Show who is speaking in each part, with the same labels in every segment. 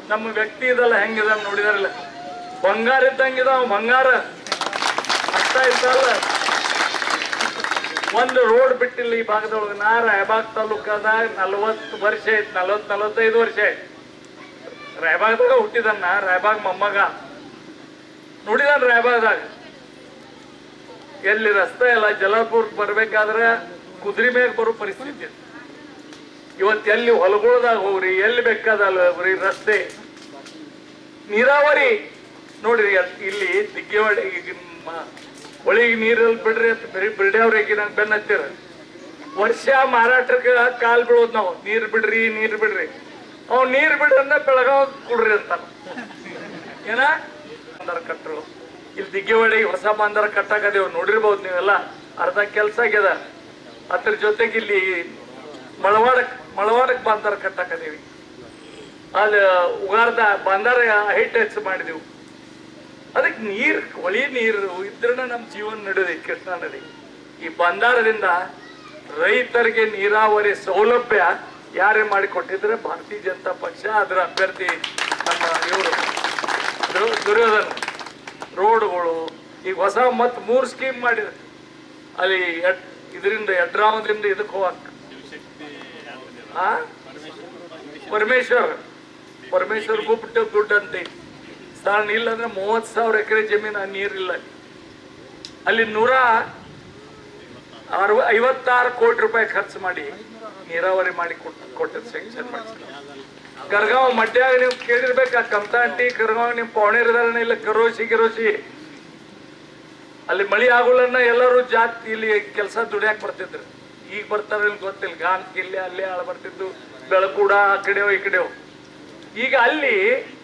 Speaker 1: ನಮ್ಮ ವ್ಯಕ್ತಿ ಇದಲ್ಲ ಹೆಂಗಿದ ನೋಡಿದಾರಲ್ಲ, ಬಂಗಾರ ಇದ್ದಂಗಿದ ಬಂಗಾರ ಅರ್ಥ ಇದ್ದಲ್ಲ. ಒಂದು ರೋಡ್ ಬಿಟ್ಟಿಲ್ಲ ಈ ಭಾಗದೊಳಗೆ. ನಾ ರಾಯಬಾಗ್ ತಾಲೂಕದಾಗ 40 ವರ್ಷ ಆಯ್ತು, 40-45 ವರ್ಷ ಆಯ್ತು. ರಾಯಬಾಗ್ದಾಗ ಹುಟ್ಟಿದನ್ನ, ರಾಯಬಾಗ್ ಮೊಮ್ಮಗ ನೋಡಿದಾನ. ರಾಯಬಾಗ್ದಾಗ ಎಲ್ಲಿ ರಸ್ತೆ ಇಲ್ಲ, ಜಲಾಪುರಕ್ಕೆ ಬರ್ಬೇಕಾದ್ರೆ ಕುದುರೆ ಮ್ಯಾಗ ಬರೋ ಪರಿಸ್ಥಿತಿ. ಇವತ್ತು ಎಲ್ಲಿ ಹೊಲಗೊಳದಾಗ ಹೋಗ್ರಿ, ಎಲ್ಲಿ ಬೇಕಾದಲ್ಲ ಹೋಗ್ರಿ, ರಸ್ತೆ ನೀರಾವರಿ ನೋಡ್ರಿ. ಇಲ್ಲಿ ದಿಗ್ಗೆವಾಡಿ ಹೊಳಿಗೆ ನೀರಲ್ಲಿ ಬಿಡ್ರಿ ಅಂತ ಬರೀ ಬಿಡ್ಯಾವ್ರಿಗೆ ನಂಗೆ ಬೆನ್ನ ಹತ್ತಿರ ವರ್ಷ ಮಾರಾಟಕ್ಕೆ ಕಾಲ್ ಬೀಳೋದು ನಾವು. ನೀರು ಬಿಡ್ರಿ ನೀರು ಬಿಡ್ರಿ, ಅವ್ ನೀರು ಬಿಡ್ರಿ ಅಂದ ಬೆಳಗಾವ್ ಕೊಡ್ರಿ ಅಂತ ಏನ ಬಂದಾರ ಕಟ್ಟರು. ಇಲ್ಲಿ ದಿಗ್ಗೆವಾಡಿಗೆ ಹೊಸ ಬಂದಾರ ಕಟ್ಟಾಕದೇವ್ ನೋಡಿರ್ಬೋದು ನೀವೆಲ್ಲ. ಅರ್ಧ ಕೆಲ್ಸ ಆಗ್ಯದ. ಅದ್ರ ಜೊತೆಗೆ ಇಲ್ಲಿ ಮಳವಾಡಕ್ ಬಂದಾರ ಕಟ್ಟಾಕದೇವಿ. ಅಲ್ಲಿ ಉಗಾರ್ದ ಬಂದಾರ ಹೈಟ್ ಹೆಚ್ಚು ಮಾಡಿದೆವು. ಅದಕ್ಕೆ ನೀರು, ಹೊಳಿ ನೀರು ಇದ್ರೆ ನಮ್ಮ ಜೀವನ ನಡೆದಿ. ಕೃಷ್ಣಾ ನದಿ ಈ ಬಂದಾರದಿಂದ ರೈತರಿಗೆ ನೀರಾವರಿ ಸೌಲಭ್ಯ ಯಾರೇ ಮಾಡಿಕೊಟ್ಟಿದ್ರೆ ಭಾರತೀಯ ಜನತಾ ಪಕ್ಷ. ಅದರ ಅಭ್ಯರ್ಥಿ ನಮ್ಮ ಇವರು ದುರ್ಯೋಧನ. ರೋಡ್ಗಳು ಈಗ ಹೊಸ ಮತ್ 3 ಸ್ಕೀಮ್ ಮಾಡಿದ್ರು. ಅಲ್ಲಿ ಇದರಿಂದ ಯಡ್ರಾಮದಿಂದ ಇದಕ್ಕೆ ಹೋಗಕ್ ಪರಮೇಶ್ವರ್ ಗುಪ್ತ ದುಡ್ಡು ಅಂತ ಸ್ಥಾನ ಇಲ್ಲ ಅಂದ್ರೆ 30,000 ಎಕರೆ ಜಮೀನು ನೀರಿಲ್ಲ. ಅಲ್ಲಿ 156 ಕೋಟಿ ರೂಪಾಯಿ ಖರ್ಚು ಮಾಡಿ ನೀರಾವರಿ ಮಾಡಿ ಕೊಟ್ಟದ್ದು ಸೆಕ್ಷನ್ ಮಾಡಿ. ಕರ್ಗಾವ್ ಮಡ್ಯಾಗ ನೀವು ಕೇಳಿರ್ಬೇಕು, ಕಮತಾಂಟಿ ಕರ್ಗಾವ್ ನಿಮ್ ಪೌಣೇರಿದಾರನ ಇಲ್ಲ ಗಿರೋಸಿ ಅಲ್ಲಿ ಮಳಿ ಆಗೋಲನ್ನ ಎಲ್ಲರೂ ಜಾತಿ ಇಲ್ಲಿ ಕೆಲಸ ದುಡಿಯಾಕ ಬರ್ತಿದ್ರು. ಈಗ ಬರ್ತಾರ ಇಲ್ಲಿ ಗೊತ್ತಿಲ್ಲ. ಗಾನ್ ಇಲ್ಲಿ ಅಲ್ಲೇ ಆಳ ಬರ್ತಿದ್ದು, ಬೆಳಕೂಡ ಆ ಕಡೆಯೋ ಈ ಕಡೆಯೋ. ಈಗ ಅಲ್ಲಿ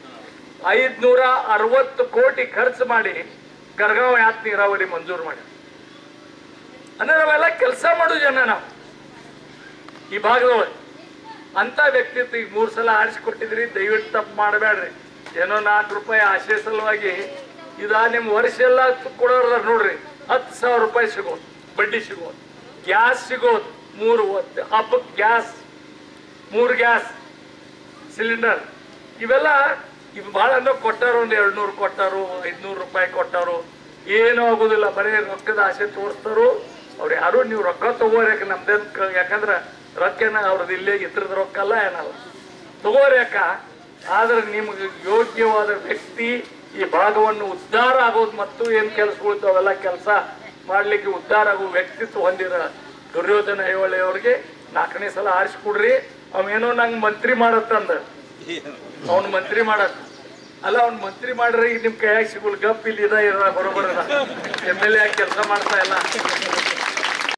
Speaker 1: 560 ಕೋಟಿ ಖರ್ಚು ಮಾಡಿ ಕರ್ಗಾವ್ ಯಾತ್ ನೀರಾವರಿ ಮಂಜೂರು ಮಾಡಿ. ಅಂದ್ರೆ ನಾವೆಲ್ಲ ಕೆಲಸ ಮಾಡೋ ಜನ ನಾವು ಈ ಭಾಗದೊಳಗೆ. ಅಂತ ವ್ಯಕ್ತಿತ್ವ ಈಗ 3 ಸಲ ಆರಿಸಿಕೊಟ್ಟಿದ್ರಿ. ದಯವಿಟ್ಟು ತಪ್ಪು ಮಾಡಬೇಡ್ರಿ. ಏನೋ 4 ರೂಪಾಯಿ ಆಶೆ ಸಲುವಾಗಿ ಇದ ನಿಮ್ ವರ್ಷ ಎಲ್ಲ ಕೊಡೋರ ನೋಡ್ರಿ. 10,000 ರೂಪಾಯಿ ಸಿಗೋದು, ಬಡ್ಡಿ ಸಿಗೋದು, ಗ್ಯಾಸ್ ಸಿಗೋದು. 3 ಹಬ್ಬಕ್ಕೆ ಗ್ಯಾಸ್, 3 ಗ್ಯಾಸ್ ಸಿಲಿಂಡರ್. ಇವೆಲ್ಲ ಇವ್ ಬಹಳ ಕೊಟ್ಟಾರು. 200 ಕೊಟ್ಟಾರು, 500 ರೂಪಾಯಿ ಕೊಟ್ಟಾರು. ಏನೂ ಆಗೋದಿಲ್ಲ. ಬರೀ ರೊಕ್ಕದ ಆಸೆ ತೋರಿಸ್ತಾರು ಅವ್ರು. ಯಾರು ನೀವು ರೊಕ್ಕ ತಗೋರ್ಯಾಕ ನಮ್ದೇನ್, ಯಾಕಂದ್ರ ರೊಕ್ಕನ ಅವ್ರದ್ದು ಇಲ್ಲೇ ಇದ್ರದ ರೊಕ್ಕ ಅಲ್ಲ ಏನಲ್ಲ, ತಗೋರ್ಯಾಕ. ಆದ್ರೆ ನಿಮ್ಗೆ ಯೋಗ್ಯವಾದ ವ್ಯಕ್ತಿ ಈ ಭಾಗವನ್ನು ಉದ್ಧಾರ ಆಗೋದು ಮತ್ತು ಏನ್ ಕೆಲಸಗಳು ಅವೆಲ್ಲ ಕೆಲಸ ಮಾಡ್ಲಿಕ್ಕೆ ಉದ್ಧಾರ ಆಗೋ ವ್ಯಕ್ತಿತ್ವ ಹೊಂದಿರ ದುರ್ಯೋಧನ ಐಹೊಳೆ ಅವ್ರಿಗೆ 4ನೇ ಸಲ ಆರಿಸ್ಕೊಡ್ರಿ. ಅವೇನೋ ನಂಗೆ ಮಂತ್ರಿ ಮಾಡತ್ತಂದ, ಅವ್ನ ಮಂತ್ರಿ ಮಾಡತ್ ಅಲ್ಲ. ಅವ್ನ ಮಂತ್ರಿ ಮಾಡ್ರಿ ಈಗ ನಿಮ್ ಕೈಯಾಗ ಸಿಗೋಲ್. ಗಪ್ ಇಲ್ಲಿ ಇದ ಬರೋಬರ MLA ಆಗಿ ಕೆಲಸ ಮಾಡ್ತಾ ಇಲ್ಲ.